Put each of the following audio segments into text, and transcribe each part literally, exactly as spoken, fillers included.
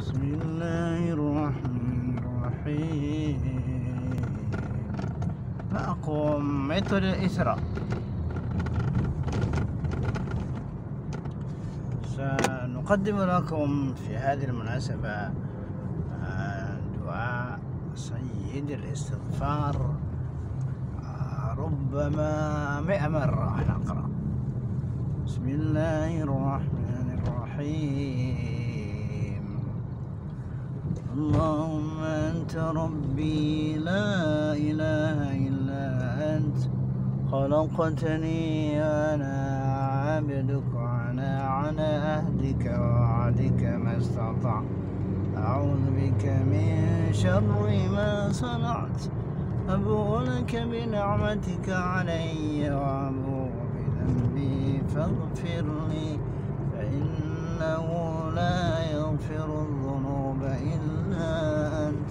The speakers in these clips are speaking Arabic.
بسم الله الرحمن الرحيم. معكم ميثود الإسراء. سنقدم لكم في هذه المناسبة دعاء سيد الاستغفار، ربما مئة مرة نقرأ. بسم الله الرحمن الرحيم. اللهم أنت ربي لا إله إلا أنت، خلقتني وأنا عبدك وأنا على عهدك ووعدك ما استطعت. أعوذ بك من شر ما صنعت، أبوء لك بنعمتك علي وأبوء بذنبي فاغفر لي، فإنه لا يغفر الذنوب إلا أنت.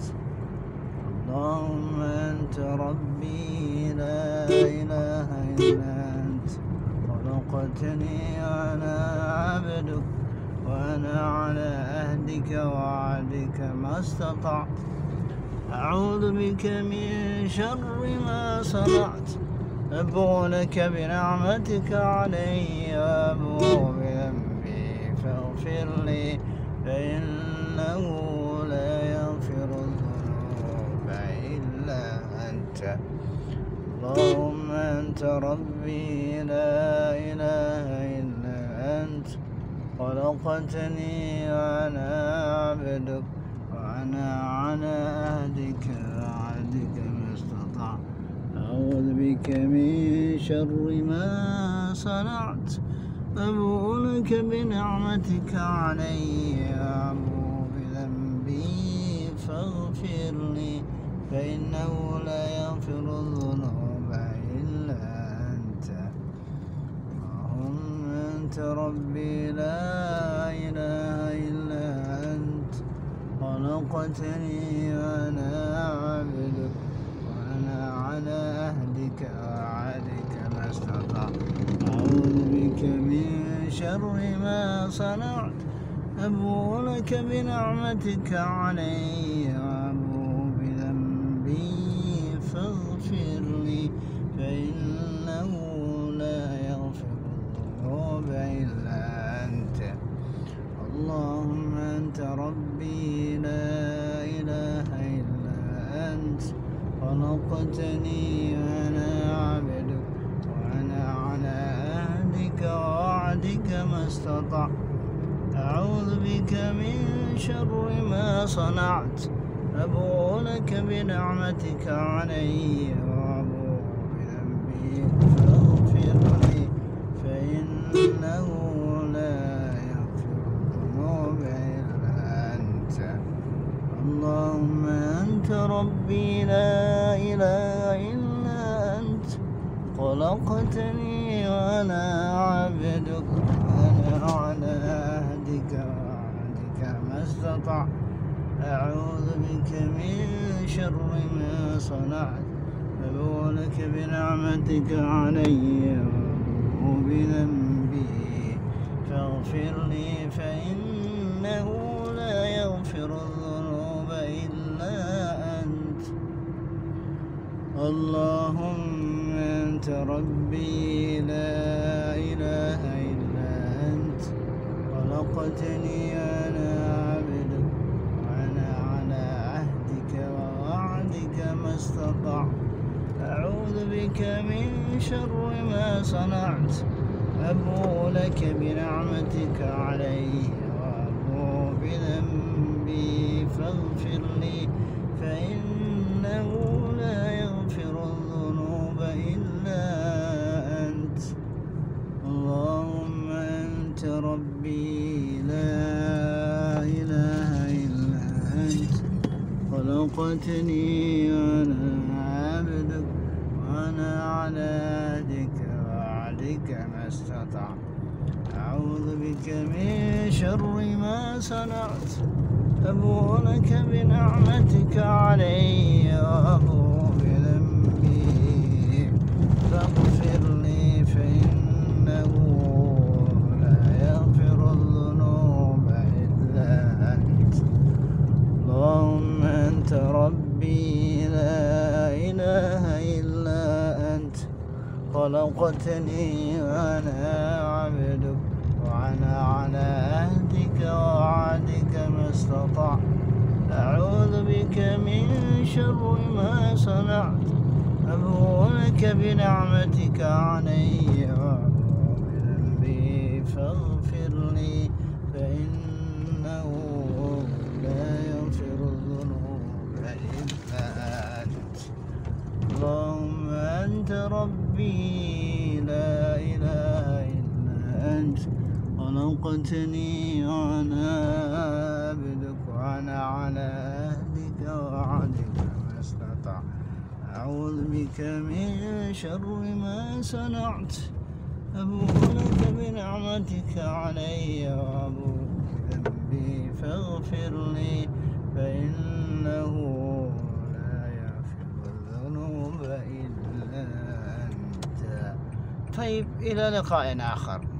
اللهم أنت ربي لا إله إلا أنت، خلقتني وأنا عبدك وأنا على عهدك ووعدك ما استطعت. أعوذ بك من شر ما صنعت، أبوء لك بنعمتك علي وأبوء بذنبي فاغفر لي، فإنه لا يغفر الذنوب إلا أنت. اللهم أنت ربي لا إله إلا أنت، خلقتني وأنا عبدك وأنا على عهدك ووعدك ما استطعت. أعوذ بك من شر ما صنعت، أبوء لك بنعمتك علي وأبوء بذنبي فاغفر لي، فإنه لا يغفر الذنوب إلا أنت. اللهم أنت ربي لا إله إلا أنت، خلقتني وأنا عبدك وأنا على عهدك ووعدك ما استطعت. أعوذ بك من شر ما صنعت، أبوء لك بنعمتك علي وأبوء بذنبي فاغفر لي، فإنه لا يغفر الذنوب إلا أنت. اللهم أنت ربي لا إله إلا أنت، خلقتني وأنا عبدك وأنا على عهدك ووعدك ما استطعت. أعوذ بك من شر ما صنعت، أبوء لك بنعمتك علي وأبوء بذنبي فاغفر لي، فإنه لا يغفر الذنوب إلا أنت. اللهم أنت ربي لا إله إلا أنت، خلقتني وأنا عبدك وأنا على عهدك ووعدك ما استطعت. أعوذ بك من شر ما صنعت، أبوء لك بنعمتك علي وأبوء بذنبي فاغفر لي، فإنه لا يغفر الذنوب إلا أنت. اللهم أنت ربي لا إله إلا أنت، خلقتني وأنا عبدك وأنا على عهدك ووعدك ما استطعت. أعوذ بك من شر ما صنعت، أبوء لك بنعمتك علي وأبوء بذنبي فاغفر لي، فإنه لا يغفر الذنوب إلا أنت. اللهم أنت ربي لا إله إلا أنت، خلقتني وأنا عبدك وأنا على عهدك ووعدك ما استطعت. أعوذ بك من شر ما صنعت، أبوء لك بنعمتك علي وأبوء بذنبي فاغفر لي، فإنه لا يغفر الذنوب إلا أنت. ربي لا إله إلا أنت خلقتني وأنا عبدك وأنا على عهدك ووعدك ما استطعت أعوذ بك من شر ما صنعت أبوء لك بنعمتك علي وأبوء بذنبي فاغفر لي فإنه لا يغفر الذنوب إلا أنت اللهم أنت ربي لا إله إلا أنت خلقتني وأنا عبدك وأنا على عهدك ووعدك ما استطعت أعوذ بك من شر ما صنعت أبوء لك بنعمتك علي وأبوء بذنبي فاغفر لي فإنه لا يغفر الذنوب إلا أنت. طيب، إلى لقاء آخر.